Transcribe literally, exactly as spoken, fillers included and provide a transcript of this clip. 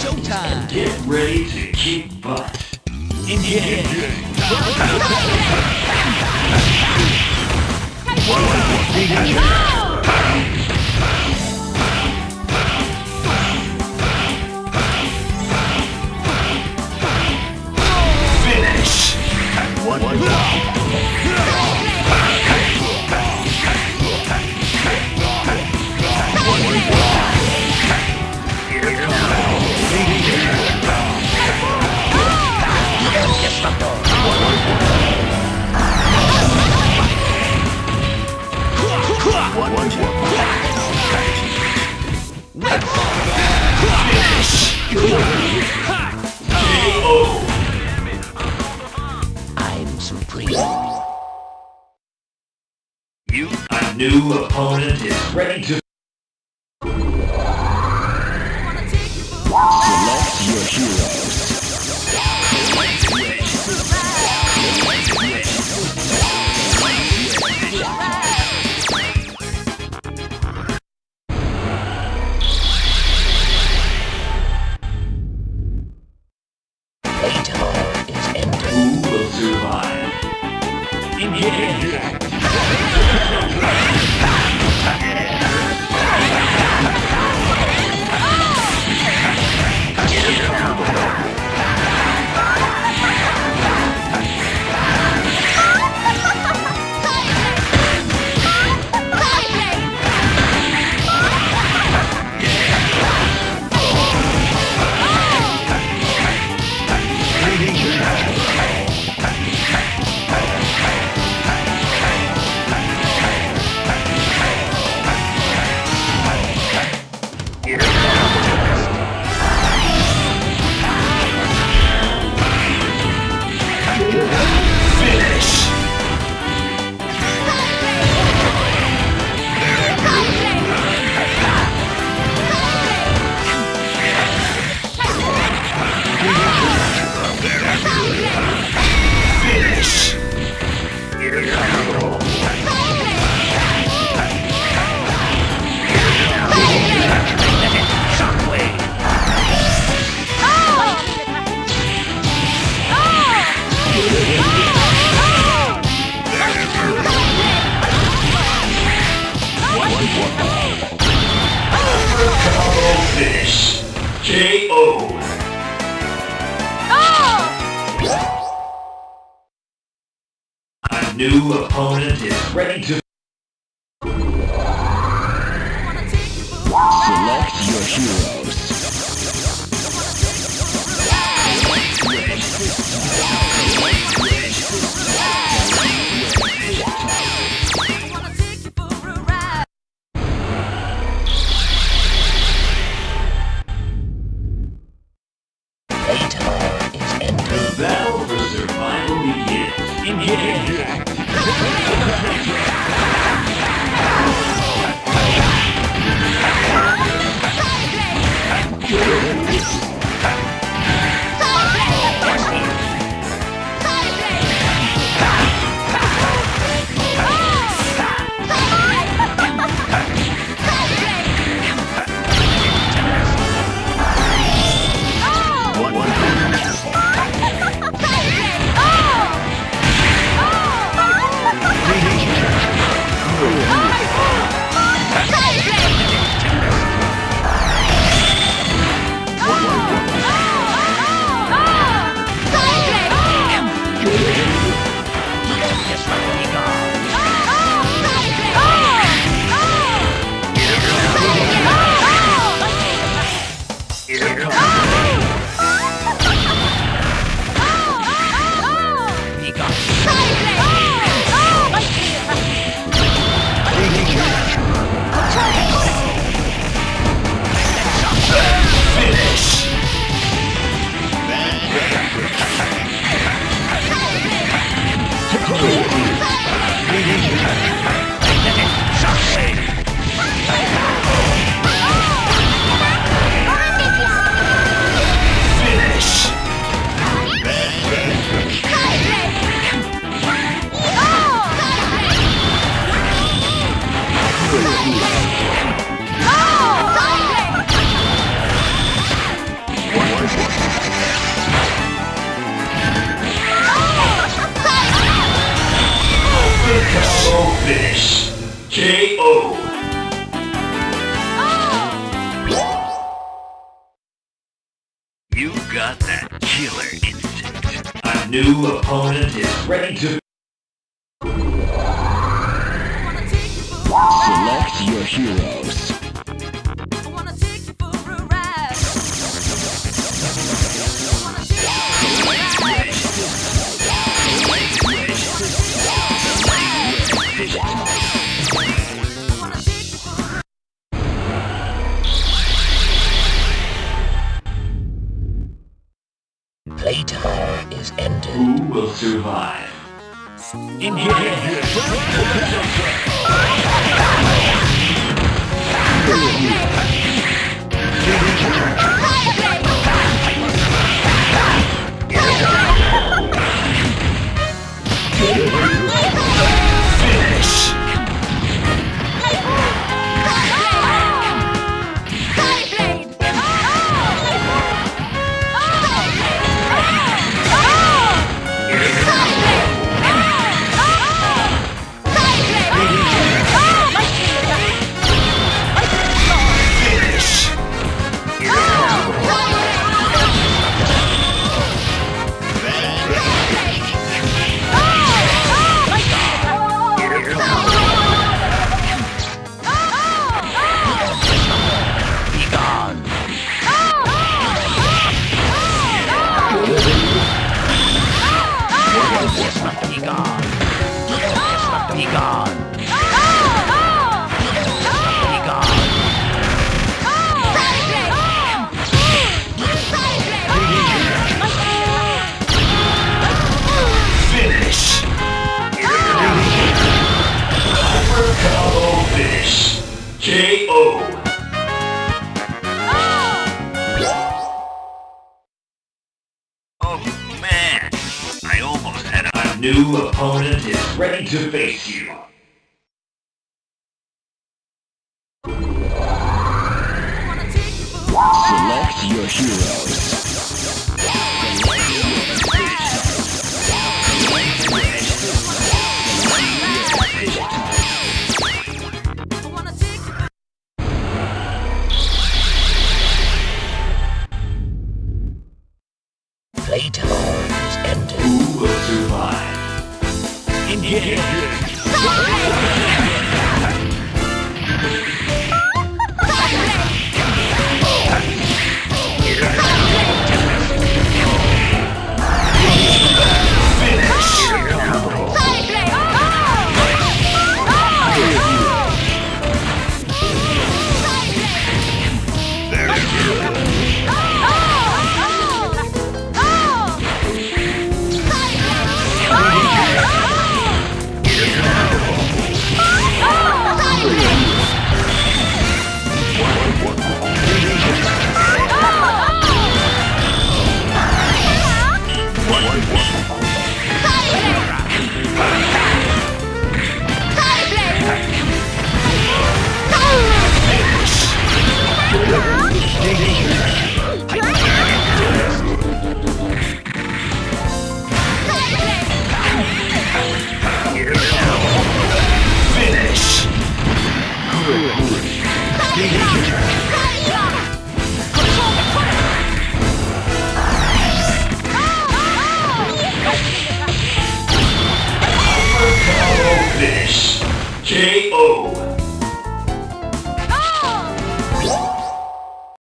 showtime. Get ready to kick butt. Engage. Finish. One, one, one. I'm supreme. You, a new opponent is ready to Select your heroes. Atar is entered. who will survive. Engage. Finish. Finish. Finish. K O. A new opponent is ready to Select your heroes. Atar is entered. The battle for survival begins. Engage. You got that killer instinct. A new opponent is ready to... Select your heroes. Playtime is ended. Who will survive? K O. Oh man, I almost had a new opponent is ready to face you. Select your heroes. Playtime is ended. Who will survive? Finish. K O.